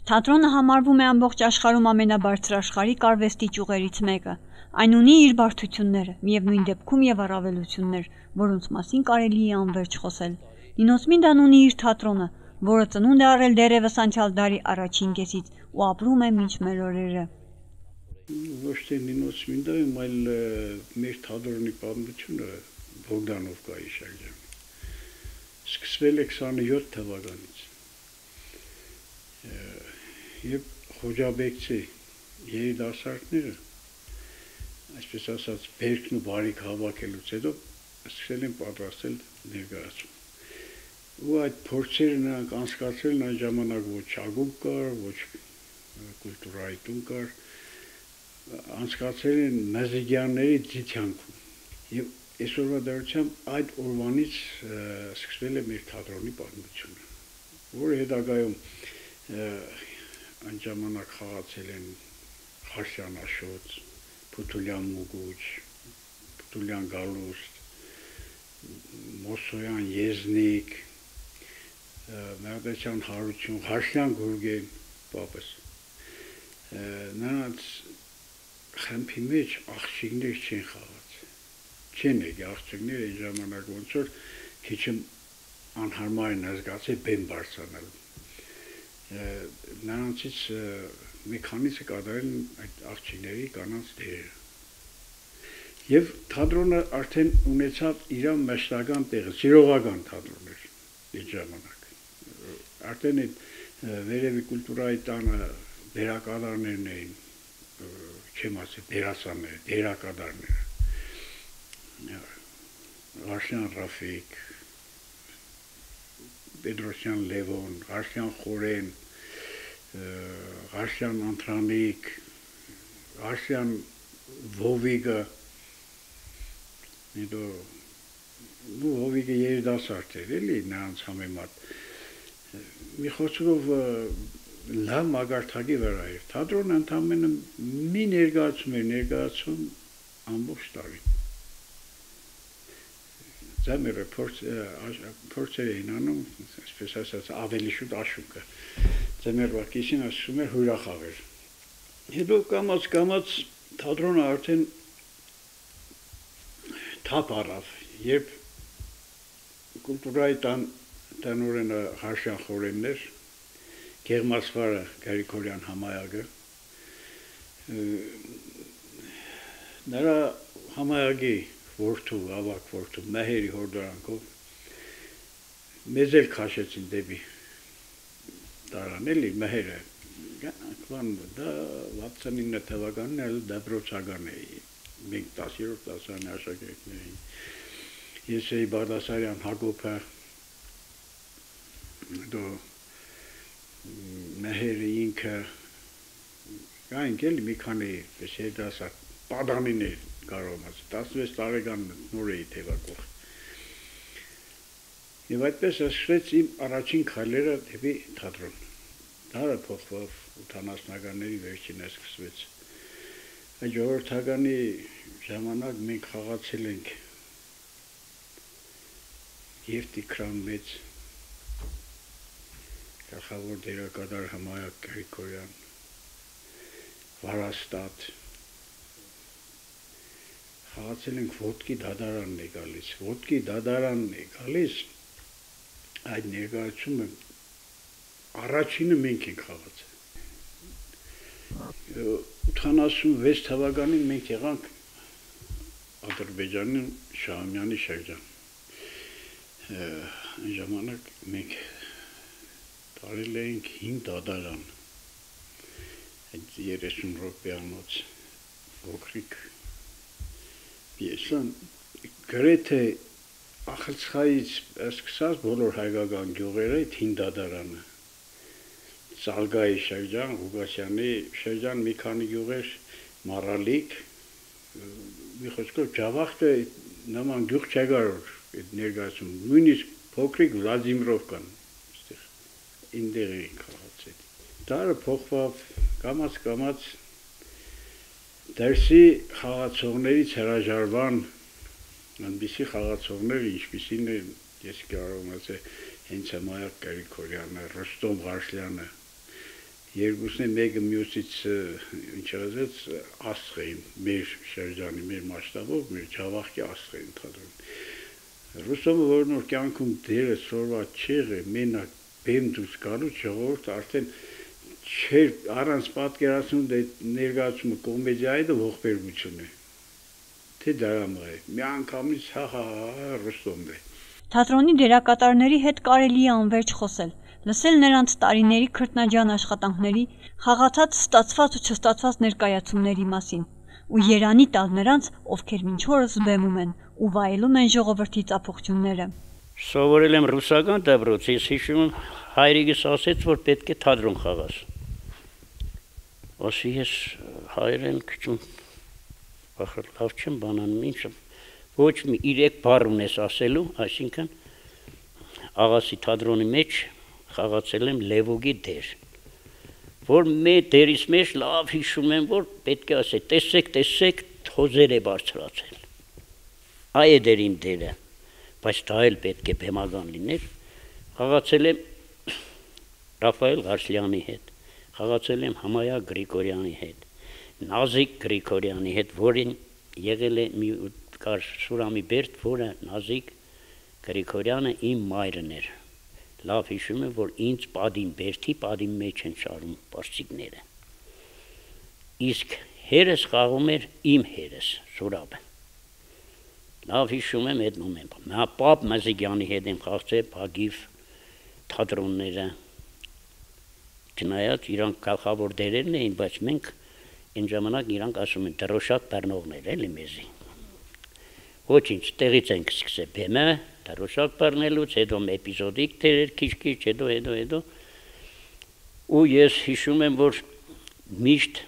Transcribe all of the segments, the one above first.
Թատրոնը համարվում է ամբողջ աշխարհում ամենաբարձրաշխարհիկ արվեստի ճյուղերից մեկը։ Այն ունի իր բարդությունները, միևնույն դեպքում եւ առավելություններ, որոնց մասին կարելի է անվերջ խոսել։ Նինոս Մինդան ունի իր թատրոնը, որը ծնունդ է առել դեռևս անցյալ դարի առաջին կեսից ու ապրում է մինչ մեր օրերը։ Ոչ թե Նինոս Մինդայում, այլ մեր թատրոնի պատմությունը Բոգդանովկայի շրջանում սկսվել է 27 թվականից։ Եվ խոջաբեկցի երիտասարդները, այսպես ասած, բերքն ու բարիք հավաքելուց հետո սկսել են պատրաստել ներկայացում։ Ու այդ փորձերը նրանք անցկացրել են այն ժամանակ ոչ ակումբ կար, ոչ կուլտուրայի տուն կար, անցկացրել են Մազիգյանների ձիթյանքում։ Եվ այսօրվա դրությամբ այդ օրվանից սկսվել է մեր թատրոնի պատմությունը, որը հետագայում այն ժամանակ խաղացել են Խարսյան Աշոտ, Փութուլյան Մուգուչ, Փութուլյան Գալուստ, Մոսոյան Եզնիկ, Մեղդեչյան Հարություն, Խարսյան Գուրգեն պապս։ Նրանց խմբի մեջ աղջիկներ չեն խաղաց։ Չեն եկի աղջիկներ այն ժամանակ ոնց որ քիչ անհարմար են զգացել բեմ բարձրանալու։ Նրանցից մի քանիսը կատարել են այդ աղջիկների կանանց դերը։ Եվ թատրոնը արդեն ունեցավ իր մշտական տեղը, սիրողական թատրոն էր այդ ժամանակ։ Արդեն այդ վերևի կուլտուրայի տանը դերակատարներն էին, չեմ ասել դերասանները, դերակատարները։ Ղարշյան Ռաֆիկ, Պետրոսյան Լևոն, Ղարշյան Խորեն, Ղարշյան Անտրանիկ, Ղարշյան Վովիգը, Վովիգը երիտասարդ էր, էլի նրանց համեմատ։ Մի խոսքով լավ մագարտակի վրա էր։ Թատրոնը ընդամենը մի ներկայացում էր, ներկայացում ամբողջ տարին։ Ձայմերը փորձեր էին անում, այսպես ասած, ավելի շուտ աշուկը։ Ձայմերվա կիսին ասում էր հյուրախաղեր։ Հետո կամաց թատրոնը արդեն թափ առավ, երբ կուլտուրայի տնօրենը Ղարշյան Խորենն էր, Գեղմասվարը Գրիգորյան Համայագը, նրա համայագի որդու, ավագ որդու, Մեհերի հորդորանքով մեզ էլ քաշեցին դեպի տարան, էլի Մեհերը, դա 69 թվականն էլ դպրոցական էի, մենք 10-րդ դասարանի աշակերտներ էին, ես էի Բաղդասարյան Հակոբը, Մեհերը ինքը, կայինք էլի մի քանի երիտասարդ պատանիներ կարող ասել, 16 տարեկան նոր էի թևակող։ Եվ այդպես սկսվեց իմ առաջին քայլերը դեպի թատրոն։ Դարը փոխվավ 80-ականների վերջինը սկսվեց։ Այդ ժողովրդականի ժամանակ մենք խաղացել ենք և Տիգրան Մեծ, գլխավոր դերակատար Համայակ Գրիգորյան, Վարաստատ, խաղացել ենք ոտքի դադարանն է գալիս, ոտքի դադարանն է գալիս, այդ ներկայացումը առաջինը մենք ենք խաղացել։ 86 թվականին մենք եղանք Ադրբեջանի Շահումյանի շրջան։ Այն ժամանակ մենք տարել էինք 5 դադարան, այդ 30 րոպեանոց փոքրիկ պիեսան, գրեթե Ախալցխայից սկսած բոլոր հայկական գյուղերը այդ 5 դադարանը, Սալգայի շրջան, Ղուգասյանի շրջան, մի քանի գյուղեր, Մարալիկ, մի խոսքով Ջավախտը նման գյուղ չկար այդ ներկայացում, նույնիսկ փոքրիկ Վլադիմիրովկան, ինտեղ էինք խաղացել։ Դարը փոխվավ, կամաց դերսի խաղացողներից հրաժարվան, այնպիսի խաղացողներ, ինչպիսին է, ես կարող եմ ասել, հենց Համայակ Գրիգորյանը, Ռոստոմ Ղարշլյանը, Երկուսն են մեկը մյուսից ինչ ասած աստղ էին մեր շրջանի մեր մասշտաբով մեր Ջավախքի աստղ էին թատրոն Ռուսովը որ նոր կյանքում դերը սորված չեղը մենակ բեմ դուրս գալու ժողովուրդ արդեն չէր առանց պատկերացնում դե ներկայացումը կոմեդիայի դա ողբերգություն է թե դրամա է մի անգամից հա Ռուսովն է Թատրոնի դերակատարների հետ կարելի է անverջ խոսել լսել նրանց տարիների քրտնաջան աշխատանքների խաղացած ստացված ու չստացված ներկայացումների մասին ու երանի տալ նրանց ովքեր մինչ օրս բեմում են ու վայելում են ժողովրդի ծափողջունները Սովորել եմ ռուսական դպրոցի ես հիշում եմ հայրիկս ասեց որ պետք է թատրոն խաղաս Ասի ես հայրեն քիչ լավ չեմ բանանում ինչ ոչ մի 3 բառ ունես ասելու այսինքն աղասի թատրոնի մեջ խաղացել եմ Լևոգի դեր որ մեր դերից մեջ լավ հիշում եմ որ պետք է ասել տեսեք թոզեր է բարձրացել այ է դեր իմ դերը բայց դա էլ պետք է բեմական լիներ խաղացել եմ Ռաֆայել Ղարսլյանի հետ խաղացել եմ Համայա Գրիգորյանի հետ Նազիկ Գրիգորյանի հետ որին եղել է մի կար Սուրամի Բերդ որը Նազիկ Գրիգորյանը իմ մայրն էր Լավ հիշում եմ որ ինձ падին Բերդի падին մեջ են շարում պարսիկները իսկ հերս խաղում էր իմ հերս Սուրաբը Լավ հիշում եմ այդ մոմենտը նա Պապ Մազիգյանի հետ եմ խաղացել Բագիվ թատրոնները չնայած իրանք գլխավոր դերերն էին բայց մենք այն ժամանակ իրանք ասում են դրոշակ բռնողներ էլի մեզի ոչինչ տեղից ենք սկսել բեմը դրոշակ բռնելուց հետո էպիզոդիկ դերեր քիչ հետո ու ես հիշում եմ որ միշտ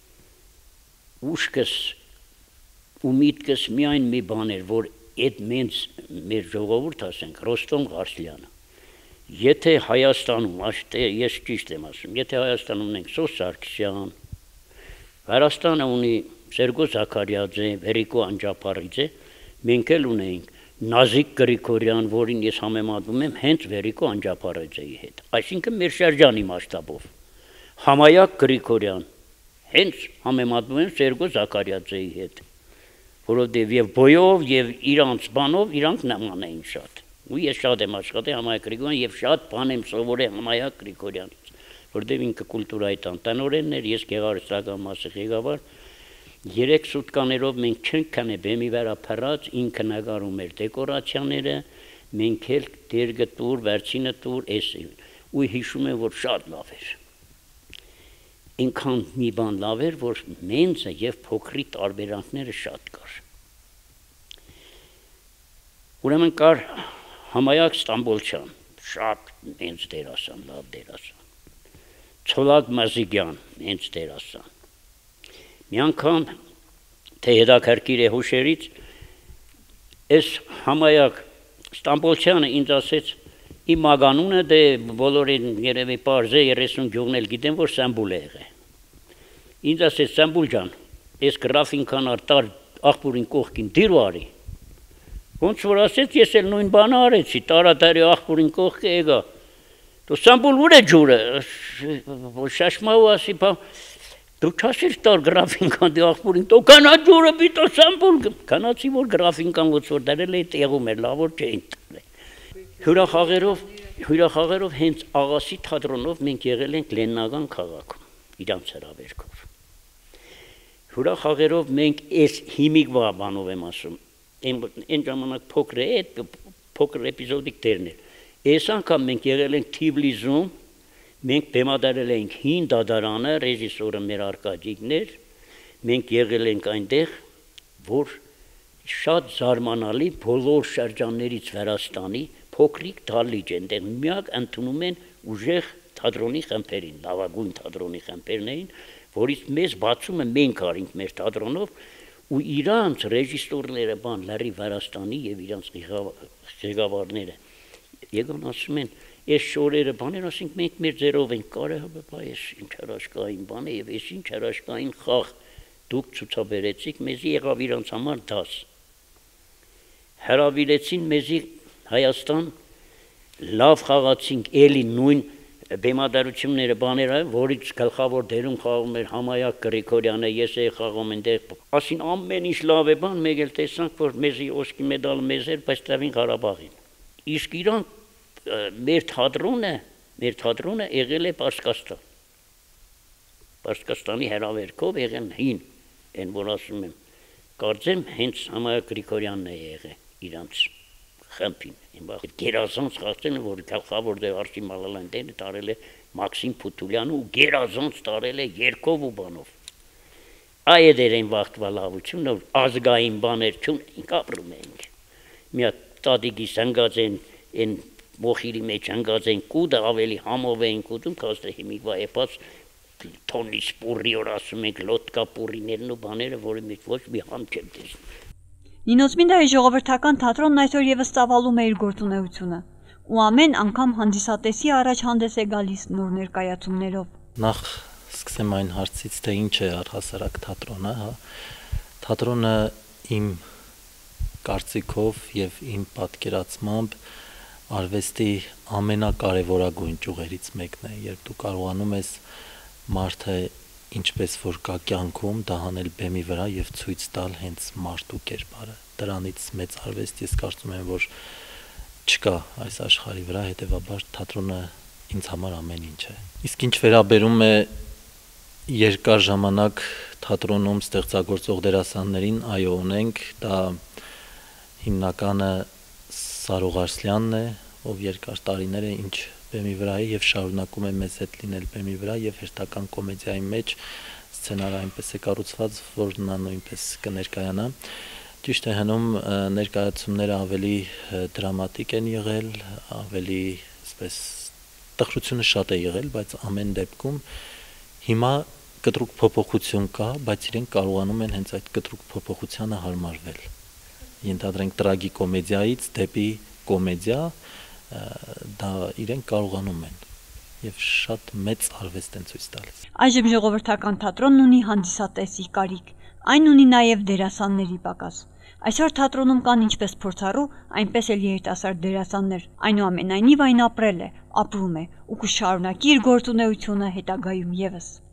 ուշքս ու միտքս միայն մի բան էր որ այդ մեր ժողովուրդ ասենք Ռոստոմ Ղարսլյանը եթե Հայաստանում ես ճիշտ եմ ասում եթե Հայաստանում ունենք Սոս Սարգսյան Վրաստանը ունի Սերգո Զաքարյաձե Վերիկո Անջապարիձե մենք էլ ունենք Նազիկ Գրիգորյան, որին ես համեմատում եմ հենց Վերիկո Անջապարիձեի հետ, այսինքն մեր շրջանի մասշտաբով, Համայակ Գրիգորյան, հենց համեմատում եմ Սերգո Զաքարյաձեի հետ, որովհետև եւ բոյով եւ իրանց բանով իրանք նման էին շատ, ու ես շատ եմ աշխատել Համայակ Գրիգորյան եւ շատ բան եմ սովորել Համայակ Գրիգորյանից, որովհետև ինքը կուլտուրայի տնօրենն էր, ես գեղարվեստական մասի ղեկավար 3 սուտկաներով մենք չենք քանի բեմի վրա փռած ինքը նկարում էր դեկորացիաները մենք էլ դերգը տուր վերջինը տուր էս ու հիշում եմ որ շատ լավ էր ինքան մի բան լավ էր որ մենձը եւ փոքրի տարբերանքները շատ կար ուրեմն կար Համայակ Ստամբոլչյան շատ մենձ դերասան լավ դերասան Ցոլակ Մազիգյան մենձ դերասան Մի անգամ թե հետաքրքիր է հուշերից այս Համայակ Ստամբոլչյանը ինձ ասեց իմ մագանունը դե բոլորին երևի պարզ է 30 գյուղն էլ գիտեմ որ Սամբուլ է եղել ինձ ասեց Սամբուլ ջան այս գրաֆինքան արտար աղբուրին կողքին դիրու արի ոնց որ ասեց ես էլ նույն բանը արեցի տարադարի աղբուրին կողքը եկա դու Սամբուլ ուր է ջուրը շաշմաու ասի բա Դու չասիր տար գրաֆինքան դի աղբուրին, դու կանա ջուրը բիտո Սամբուլ, կանացի որ գրաֆինքան ոնց որ դարել է տեղում էր, լավ որ չէին տվել։ Հյուրախաղերով հենց աղասի թատրոնով մենք եղել ենք Լեննական քաղաքում, իրանց հրավերքով։ Հյուրախաղերով մենք այս հիմիկվա բանով եմ ասում, այն ժամանակ փոքր է, փոքր էպիզոդիկ դերներ։ Այս անգամ մենք եղել ենք Թիֆլիսում Մենք բեմադրել ենք հին դադարանը, ռեժիսորը մեր Արկադիկն էր, մենք եղել ենք այնտեղ, որ շատ զարմանալի բոլոր շրջաններից Վրաստանի փոքրիկ դալիճ այնտեղ միակ ընդունում են ուժեղ թատրոնի խմբերին, լավագույն թատրոնի խմբերն էին, որից մեզ բացումը մենք արինք մեր թատրոնով ու իրանց ռեժիսորները բան լարի Վրաստանի եւ իրանց ղեկավարները եկան ասում են Ես շորերը բաներ ասենք մենք մեր ձերով ենք կարել բա ես ինչ հրաշքային բան է եւ ես ինչ հրաշքային խաղ դուք ցուցաբերեցիք մեզի եղավ իրանց համար դաս հրավիրեցին մեզի Հայաստան լավ խաղացինք էլի նույն բեմադրությունները բաները, որից գլխավոր դերում խաղում էր Համայակ Գրիգորյանը, ես էի խաղում այնտեղ։ Ասին ամեն ինչ լավ է բան, մեկ էլ տեսանք, որ մեզի ոսկի մեդալը մեզ էր, բայց տվին Ղարաբաղին։ Իսկ իրանք մեր թատրոնը եղել է Պարսկաստան։ Պարսկաստանի հրավերքով եղել հին, այն որ ասում եմ, կարծեմ հենց Համայակ Գրիգորյանն է եղել իրանց խմբին։ Գերազանց խաղացել են, որ գլխավոր դեր Արշի Մալալյան դերը տարել է Մաքսիմ Փութուլյանը ու գերազանց տարել է երկով ու բանով։ Այ դեր այն վաղտվա լավությունը, որ ազգային բաներ չունենք, ապրում ենք։ Մի հատ տատիկիս հնգած են մոխիրի մեջ հնգած են կուդը ավելի համով էին կուդում, քաստը հիմիկվա էպած տոնի սպուրի որ ասում ենք լոտկա պուրիներն ու բաները, որի մեջ ոչ մի համ չեմ տեսնում։ Նինոց Մինդայի ժողովրդական թատրոնն այսօր եւս ծավալում է իր գործունեությունը ու ամեն անգամ հանդիսատեսի առաջ հանդես է գալիս նոր ներկայացումներով։ Նախ սկսեմ այն հարցից, թե ինչ է առհասարակ թատրոնը, հա։ Թատրոնը իմ կարծիքով եւ իմ պատկերացմամբ արվեստի ամենակարևորագույն ճյուղերից մեկն է, երբ դու կարողանում ես մարդը ինչպես որ կա կյանքում դա հանել բեմի վրա եւ ցույց տալ հենց մարդու կերպարը։ Դրանից մեծ արվեստ ես կարծում եմ, որ չկա այս աշխարհի վրա, հետեւաբար թատրոնը ինձ համար ամեն ինչ է։ Իսկ ինչ վերաբերում է երկար ժամանակ թատրոնում ստեղծագործող դերասաններին, այո, ունենք, դա հիմնականը Սարո Ղարսլյանն է, ով երկար տարիներ է ինչ բեմի վրա է եւ շարունակում է մեզ հետ լինել բեմի վրա եւ հերթական կոմեդիայի մեջ սցենարը այնպես է կառուցված, որ նա նույնպես կներկայանա։ Ճիշտ է, հնում ներկայացումները ավելի դրամատիկ են եղել, ավելի այսպես տխրությունը շատ է եղել, բայց ամեն դեպքում հիմա կտրուկ փոփոխություն կա, բայց իրենք կարողանում են հենց այդ կտրուկ փոփոխությանը հարմարվել։ Ենթադրենք տրագիկոմեդիայից դեպի կոմեդիա դա իրենք կարողանում են եւ շատ մեծ արվեստ են ցույց տալիս։ Այժմ ժողովրդական թատրոնն ունի հանդիսատեսի կարիք, այն ունի նաեւ դերասանների պակաս։ Այսօր թատրոնում կան ինչպես փորձառու, այնպես էլ երիտասարդ դերասաններ։ Այնուամենայնիվ այն ապրել է, ապրում է ու կշարունակի իր գործունեությունը հետագայում եւս։